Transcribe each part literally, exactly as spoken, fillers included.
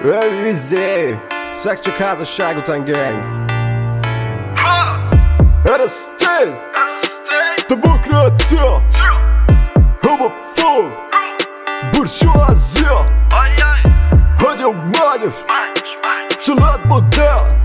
Ő izé, szex csak házasság után gang. Ez tény, demokrácia, homofób, burzsóázia, hagyományos családmodell,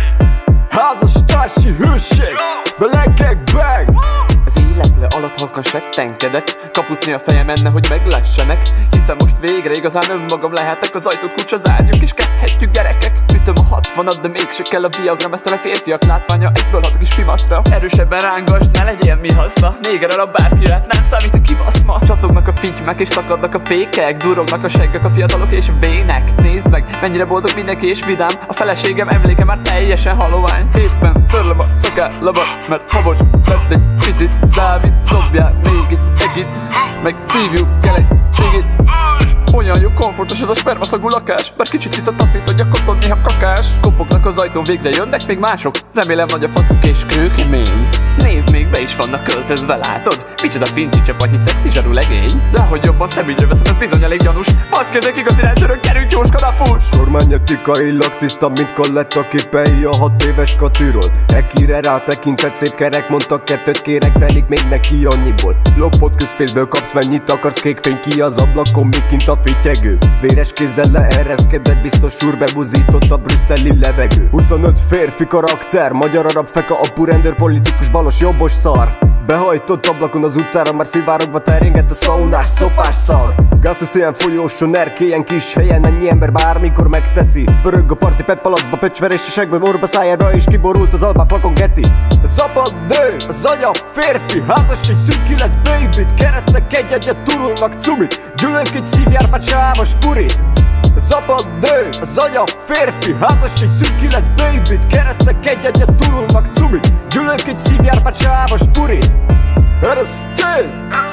házastársi hőség, melegek bang. Az éleple alatt halkan settenkedek, kapuszni a fejem enne, hogy meglessenek. Hiszen most végre igazán önmagam lehetek. Az ajtót kulcsa zárjuk és kezdhetjük, gyerekek. Ütöm a hatvanat, de mégse kell a viagram. Ezt a férfiak látványa, egyből hat a kis pimaszra. Erősebben rángasd, ne legyél mi haszna. Négerrel a bárki lehet, nem számít a kibaszma. Csatognak a figymek és szakadnak a fékek, durognak a seggek, a fiatalok és a vének. Nézd meg, mennyire boldog mindenki és vidám. A feleségem emléke már teljesen halovány. Éppen törlöm a szakállamat, mert habos lett egy picit. Dávid, dobjál még egy egit, meg szívjuk kell egy cigit. Olyan jó, komfortos ez a spermaszagú lakás, bár kicsit visszataszít, hogy a koton néha kakás. Kopognak az ajtón, végre jönnek még mások. Remélem nagy a faszuk és kőkemény. Nézd, még be is vannak költözve, látod? Micsoda fincsi csapatnyi szexi zsaru legény. De hogy jobban szemügyre veszem, ez bizony elég gyanús. Baszki, ezek igazi rendőrök, gyerünk jóskan a fuss! Kormányetikailag tiszta, mint Colletta képei a hat éves Katiról. Ekire rá tekintett, szép kerek, mondtak kettőt kérek, telik még neki annyiból. Lopott közpénzből kapsz, mennyit akarsz, kékfény ki az ablakon, még kint a fityegő. Véres kézzel leereszkedett, biztos úr bebuzított a brüsszeli levegő. huszonöt férfi karakter, magyar arab feka, apu rendőr, politikus, balos, jobbos szar. Behajtott ablakon az utcára, már szivárogva terjengett a szaunás, szopás szar. Gáztesz ilyen folyóson, erkélyen, kis helyen, ennyi ember bármikor megteszi. Pörög a parti petpalacba, pöcsverés a segből, orba szájára, és kiborult az albán flakon geci. Szabad nő, az anya férfi, házas egy szűkiletsz babyt, keresztek egy-egyet, turulnak cumit, gyűlök egy szívjárpát, sávas purit. Szabad nő, az anya férfi, házas egy szűkiletsz babyt, keresztek egy-egyet, turulnak cumit, gyűlök egy szívjárpát, sávas purit. Ez tény,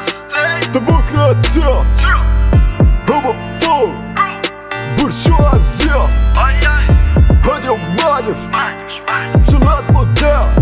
demokrácia, homofób, burzsóázia, hagyományos családmodell,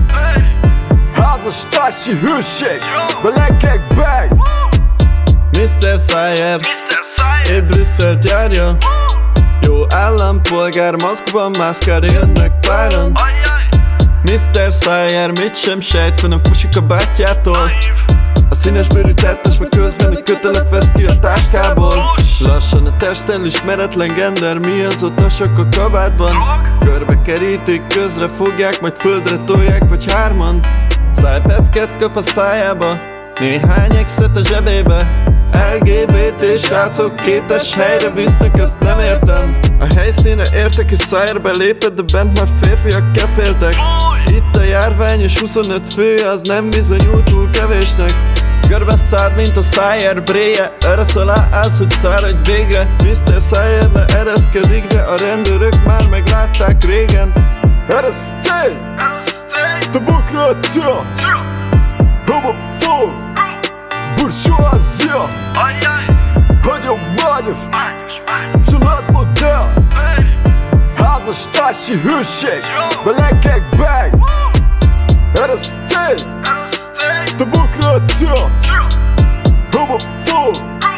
házastársi hőség, melegek bang. miszter Szájer, épp Brüsszelt járja. Jó állampolgár, maszkban mászkál, jönnek páran. miszter Szájer mit sem sejt, hanem fusik a bátyjától. A színes bőrű tettes, meg közben egy kötelet vesz ki a táskából. Lassan a testtel ismeretlen gender, mi az ott a sok a kabátban. Körbe kerítik, közre fogják, majd földre tolják, vagy hárman. Szájpecket köp a szájába, néhány exet a zsebébe. el gé bé té srácok kétes helyre visznek, ezt nem értem. A helyszínre értek és Szájerbe lépett, de bent már férfiak keféltek. Itt a járvány és huszonöt fő, az nem bizonyult túl kevésnek. Görbe szárd, mint a Szájer bréje, eresz alá állsz, hogy száradj végre. miszter Szájer ne ereszkedik, de a rendőrök már meglátták régen. Ez tény, demokrácia, homofób, burzsóázia, hagyományos családmodell, házastársi hőség, melegek bang. Ez tény, demokrácia, homofób,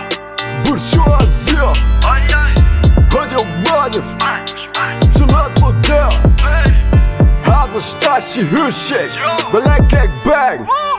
burzsóázia, hagyományos családmodell, házastársi hőség, melegek bang.